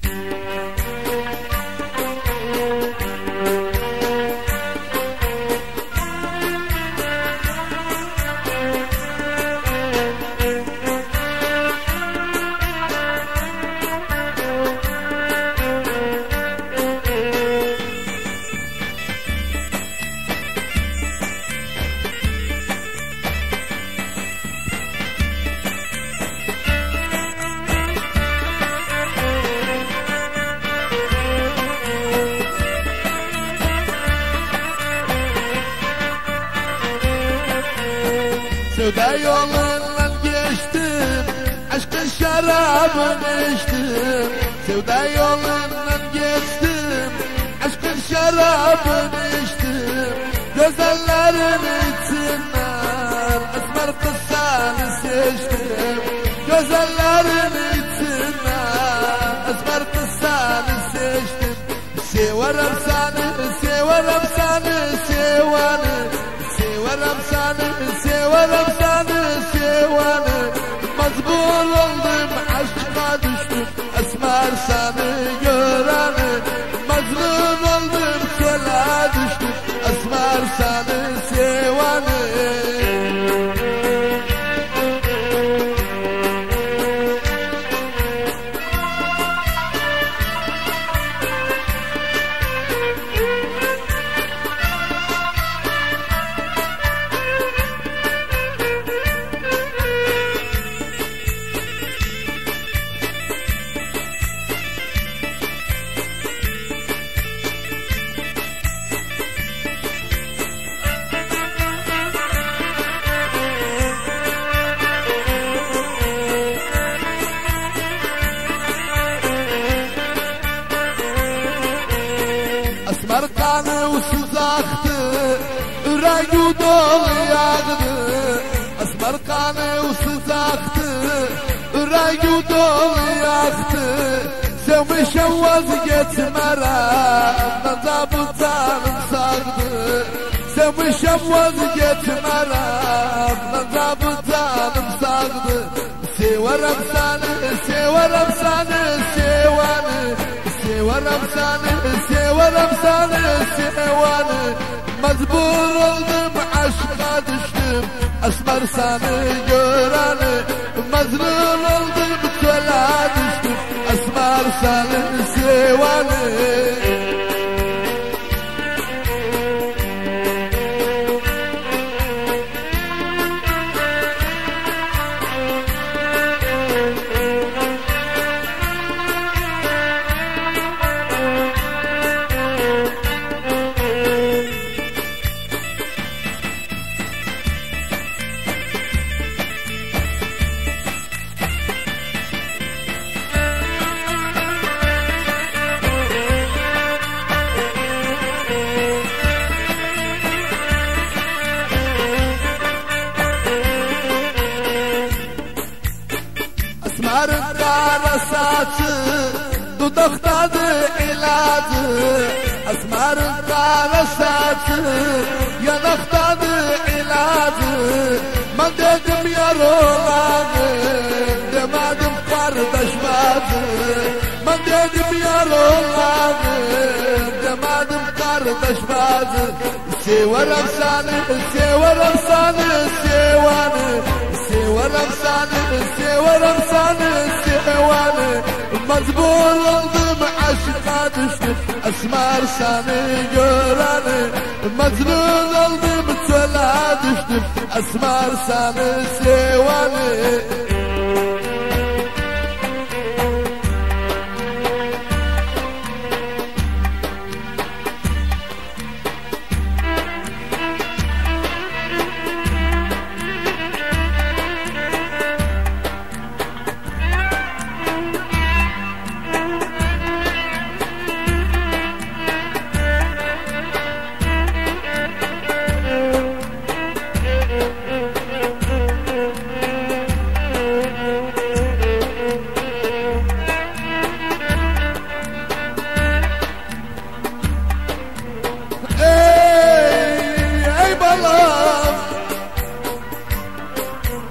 Sevda yolundan geçtim, aşkın şarabını içtim. Sevda yolundan geçtim, aşkın şarabını içtim. Güzellerin içinden esmer kızını seçtim. Güzellerin içinden esmer kızını seçtim. Severim seni, severim seni, severim. Severim seni, severim seni, severim. Mecbur oldum, aşka düştüm, esmer seni göreni. Mecbur oldum, çöle düştüm, esmer seni seveni. Esmer kanı usuz aktı, yüreği dolu yağdı. Esmer kanı usuz aktı, yüreği dolu yaktı. Sevmişim vazgeçmerem, zabıtanım sardı. Sevmişim vazgeçmerem, zabıtanım sardı. Severim seni, severim seni, severim. Severim seni, severim seni, severim. Mecbur oldum, aşka düştüm, esmer seni göreni. Mecnun oldum, çöle düştüm, esmer seni seveni. Esmer'in kara saçı dudaktadır ilacı. Esmer'in kara saçı yanaktadır ilacı. Ben dedim yar olanı, demedim kardeş bacı. Ben dedim yar olanı, demedim kardeş bacı. Severim seni, severim seni, severim. Severim seni, severim seni, severim. Mecbur oldum, aşka düştüm, esmer seni göreni. Mecnun oldum, çöle düştüm, esmer seni seveni.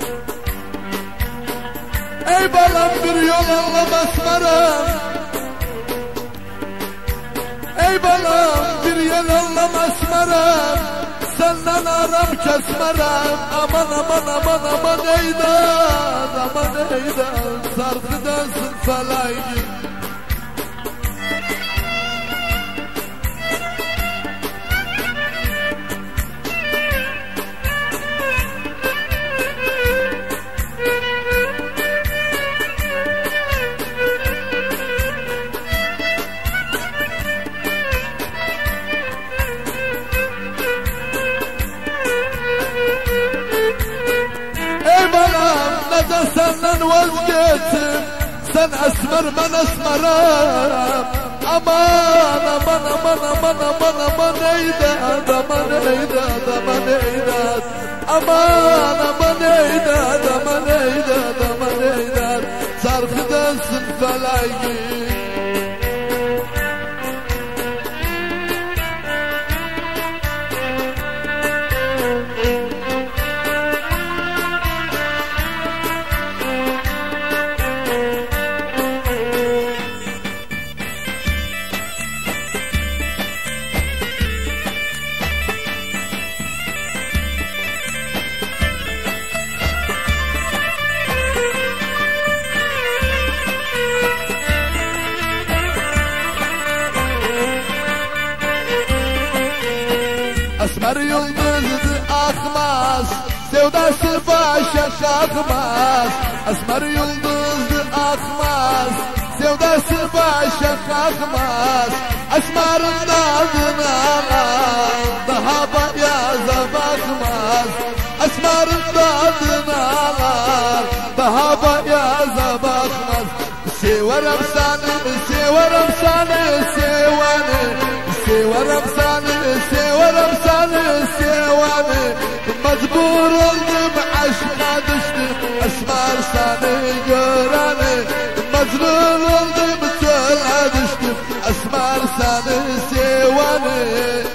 Ey balam bir yol anlam esmerim, Ey balam bir yer allam esmerem, senden aram kesmerem. Aman aman aman aman eydan, aman eydan, sarkıdansın felayı. Neden senden vazgeçtim, sen esmer ben esmerem. Aman aman aman aman aman aman eydan, aman eydan, aman eydan. Aman aman eydan, aman eydan, aman eydan, sarkıdansın felayı. Esmer yıldızı akmaz, sevdası başa kalkmaz. Esmer yıldızı akmaz, sevdası başa kalkmaz. Esmer'in adını alan daha beyaza bakmaz. Esmer'in adını alan daha beyaza bakmaz. Severim seni, severim seni, seveni. Severim seni, severim seni, seveni. Mecbur oldum aşka düştüm, esmer seni göreni. Mecbur oldum çöle düştüm, esmer seni seveni.